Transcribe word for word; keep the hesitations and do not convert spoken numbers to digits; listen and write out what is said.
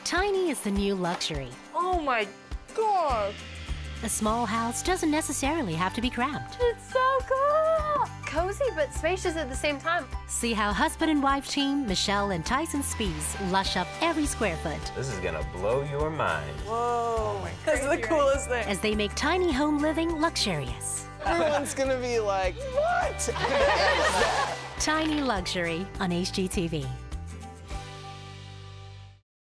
Tiny is the new luxury. Oh my God. A small house doesn't necessarily have to be cramped. It's so cool. Cozy but spacious at the same time. See how husband and wife team Michelle and Tyson Spiess lush up every square foot. This is gonna blow your mind. Whoa, oh, that's the coolest thing. As they make tiny home living luxurious. Everyone's gonna be like, what? Tiny luxury on H G T V.